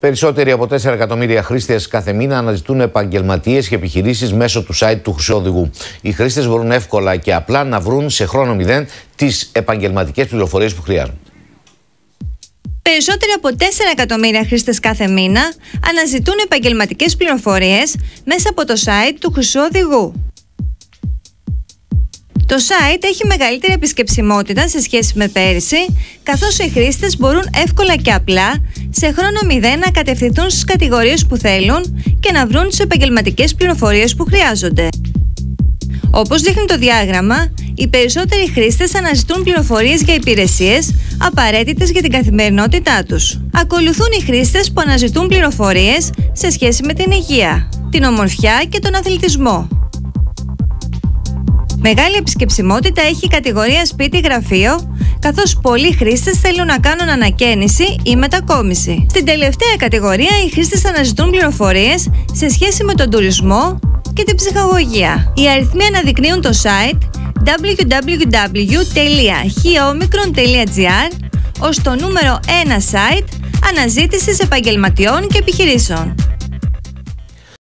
Περισσότεροι από 4 εκατομμύρια χρήστες κάθε μήνα αναζητούν επαγγελματίες και επιχειρήσεις μέσω του site του Χρυσού Οδηγού. Οι χρήστες μπορούν εύκολα και απλά να βρουν σε χρόνο μηδέν τις επαγγελματικές πληροφορίες που χρειάζονται. Περισσότεροι από 4 εκατομμύρια χρήστες κάθε μήνα αναζητούν επαγγελματικές πληροφορίες μέσα από το site του Χρυσού Οδηγού. Το site έχει μεγαλύτερη επισκεψιμότητα σε σχέση με πέρυσι, καθώς οι χρήστες μπορούν εύκολα και απλά, σε χρόνο μηδέν, να κατευθυνθούν στις κατηγορίες που θέλουν και να βρουν τις επαγγελματικές πληροφορίες που χρειάζονται. Όπως δείχνει το διάγραμμα, οι περισσότεροι χρήστες αναζητούν πληροφορίες για υπηρεσίες απαραίτητες για την καθημερινότητά τους. Ακολουθούν οι χρήστες που αναζητούν πληροφορίες σε σχέση με την υγεία, την ομορφιά και τον αθλητισμό. Μεγάλη επισκεψιμότητα έχει η κατηγορία σπίτι-γραφείο, καθώς πολλοί χρήστες θέλουν να κάνουν ανακαίνιση ή μετακόμιση. Στην τελευταία κατηγορία, οι χρήστες αναζητούν πληροφορίες σε σχέση με τον τουρισμό και την ψυχαγωγία. Οι αριθμοί αναδεικνύουν το site www.hiomicron.gr ως το νούμερο 1 site αναζήτησης επαγγελματιών και επιχειρήσεων.